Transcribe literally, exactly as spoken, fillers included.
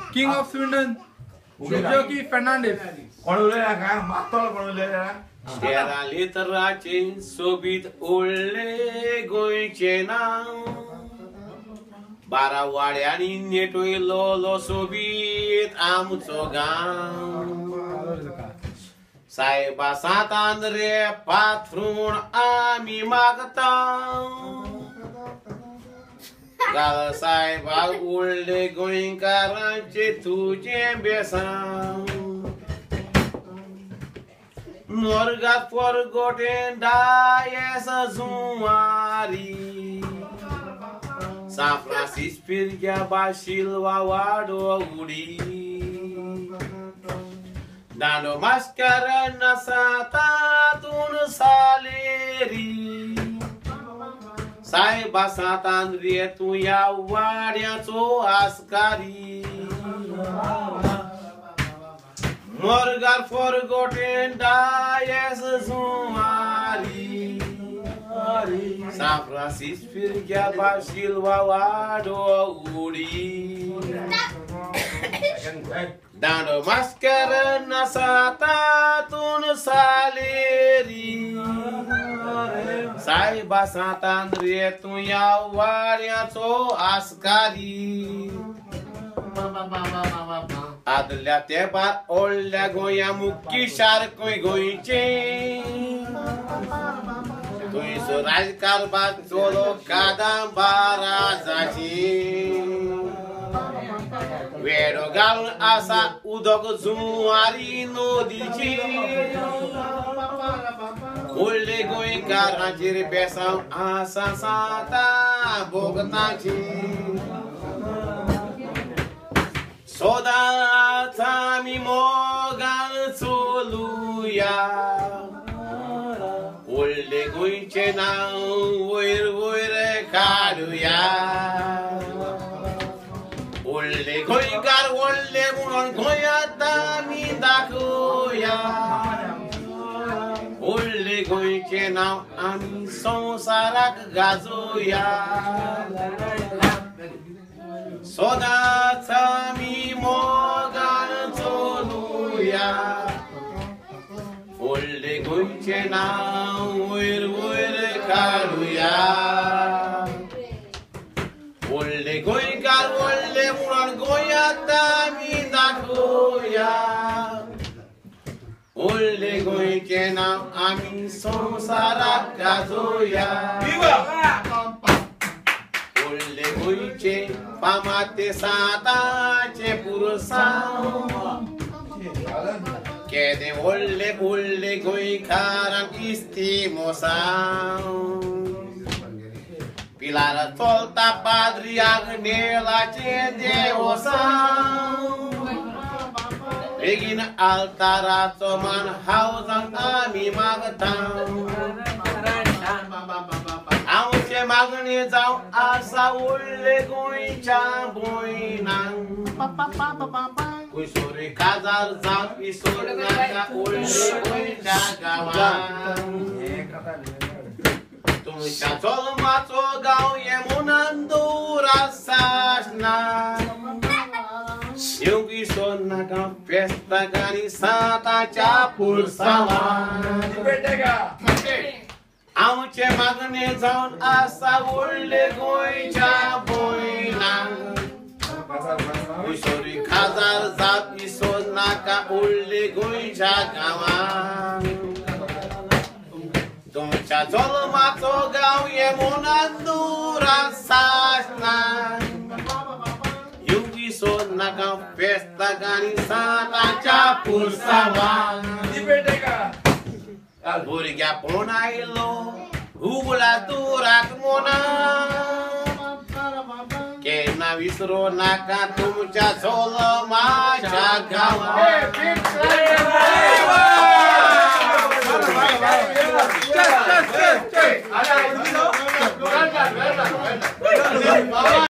King of Sweden, Suzuki Fernandez. कोणुलेला का मातोळ कोणुलेला शेरा लेतराचे सोबीत ओळले गोयचे नाव बारा वाड्यांनी नेटोयलो लो सोबीत आमचो गाव साहेबा सातान रे पाथरून आम्ही मागता गाल साहेबा ओळले गोंयकारांचे तुझे बेसांव Norgat forgotten dies a zuari San Francisco pirgia basilva wado udi Dando mascara na satatun saleri Saiba satan rietu ya wadia to askari Morgar forgotten dies Zumari San Francisco Pirgia Basilva Wado Uri Dando Mascara Nasata Tun Saleri Saiba Satan Rietu Yawaria To Askari Adल्या तेपार ओळल्या गोंया मुक्की शारकोय गोंयचे थंयसर राजकारभार चलो कादंबाराजाची वेडो घालून आसा उदक जुवारी नदीची ओळले गोंयकारांचेर बेसांव आसा साता भोगताची Sodata mi mogal soluya Ulde guinche na uir uir kaduya Ulde goigar ulde munon goyata mi dakuya Ulde guinche na ami sonsarak gazuya Sodata mi mogan toluya Ulde guinche na uir uir kaluya Ulde goigar ulde muran goyata mi dakuya Ulde guinche na ami sonsarak gazuya Viva! Ulde guinche pamate satace pursau Kede ulle ulle goikaran istimosau Pilar tolta padri agnela ce deosau Regina altarato man hausan ami magtau Aunque magni zau asa ulle goicha boinan Kusuri kazar zau isuri naka ulle goicha gawan Tumcha tolo mato gau yemunandura sashna Yugi sonna ka festaganisata chapur sawan Aunque magne zaun asa ulle goicha boinan Kusuri kazar zat isos naka ulle goicha gawan Tumcha zolo mato gau yemunandura sashnan Yugi son naka festaganisata chapur sawan Burga ponailo Ugula turak mona Que na visro naka tumcha solo macha gawa